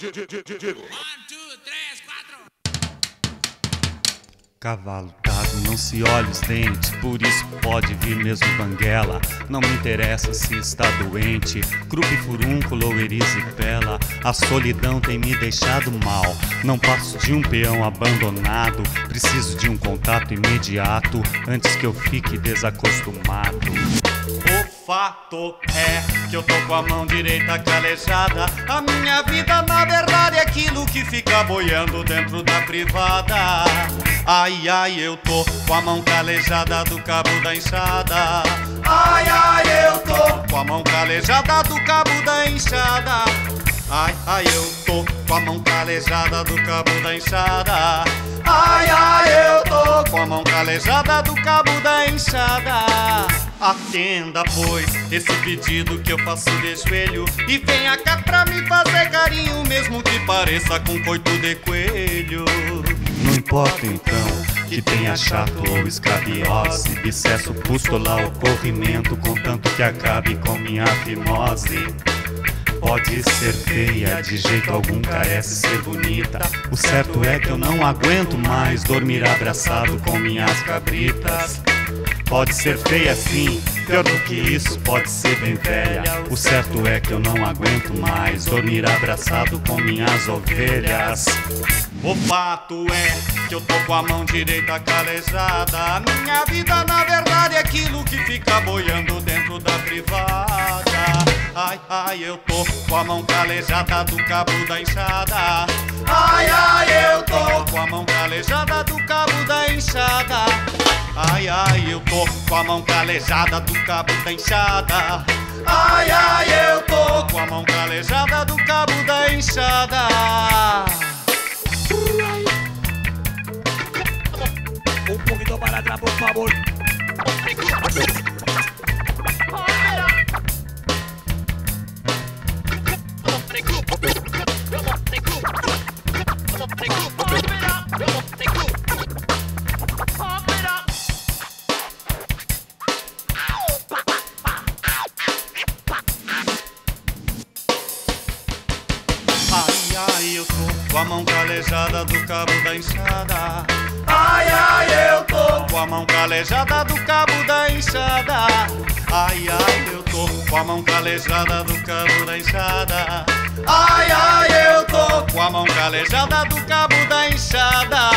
Digo. 1, 2, 3, 4. Cavalo dado não se olha os dentes, por isso pode vir mesmo banguela. Não me interessa se está doente, grupo furúnculo ou erisipela. A solidão tem me deixado mal, não passo de um peão abandonado. Preciso de um contato imediato, antes que eu fique desacostumado. O fato é que eu tô com a mão direita calejada. A minha vida na verdade é aquilo que fica boiando dentro da privada. Ai, ai, eu tô com a mão calejada do cabo da enxada. Ai, ai, eu tô com a mão calejada do cabo da enxada. Ai, ai, eu tô com a mão calejada do cabo da enxada. Ai, ai, eu tô com a mão calejada do cabo da enxada. Atenda, pois, esse pedido que eu faço de joelho e venha cá pra me fazer carinho, mesmo que pareça com coito de coelho. Não importa então que tenha chato ou escabiose, bicesso, pústula ou corrimento, contanto que acabe com minha fimose. Pode ser feia, de jeito algum carece ser bonita. O certo é que eu não aguento mais dormir abraçado com minhas cabritas. Pode ser feia sim, pior do que isso, pode ser bem velha. O certo é que eu não aguento mais dormir abraçado com minhas ovelhas. O fato é que eu tô com a mão direita calejada. A minha vida na verdade é aquilo que fica boiando dentro da privada. Ai, ai, eu tô com a mão calejada do cabo da enxada. Ai, ai, eu tô com a mão calejada do cabo da enxada. Ai, ai, eu tô com a mão calejada do cabo da enxada. Ai, ai, eu tô com a mão calejada do cabo da enxada. Un poquito para atrás, por favor. Ai, eu tô com a mão calejada do cabo da enxada. Ai, ai, eu tô com a mão calejada do cabo da enxada. Ai, ai, eu tô com a mão calejada do cabo da enxada. Ai, ai, eu tô com a mão calejada do cabo da enxada.